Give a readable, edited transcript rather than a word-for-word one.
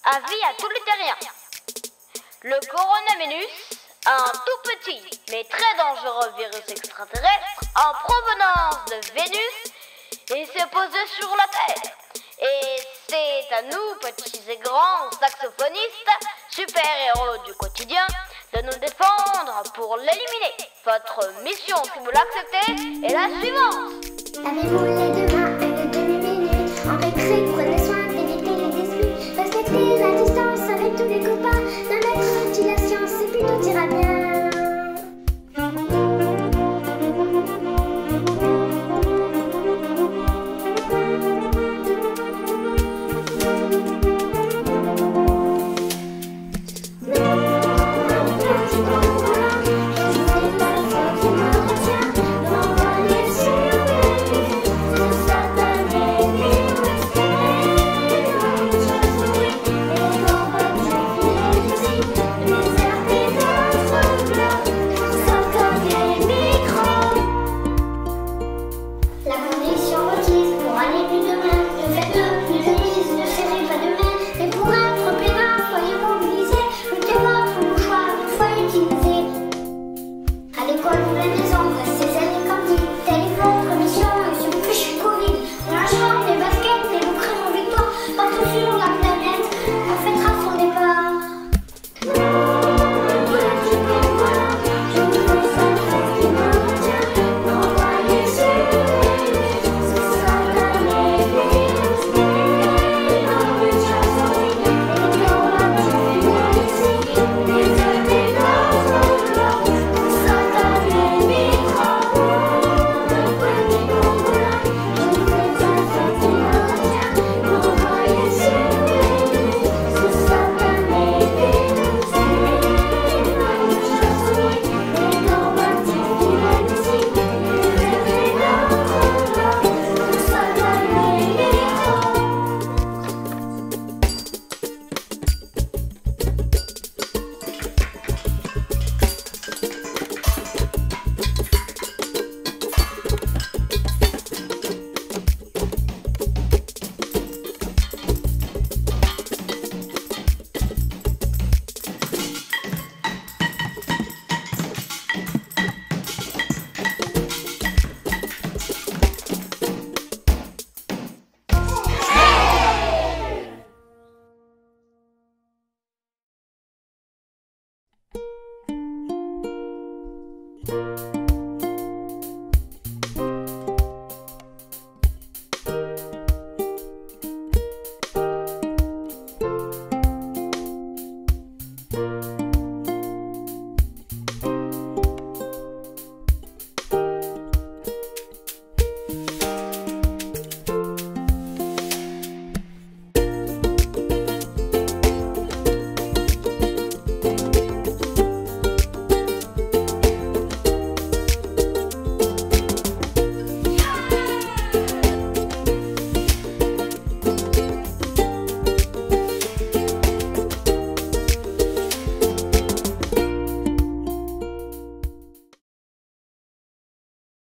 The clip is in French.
Avis à tous les terriens. Le coronavirus, un tout petit mais très dangereux virus extraterrestre en provenance de Vénus, et s'est posé sur la Terre. Et c'est à nous, petits et grands saxophonistes, super-héros du quotidien, de nous défendre pour l'éliminer. Votre mission, si vous l'acceptez, est la suivante. Lavez-vous les deux mains une demi-minute en récré.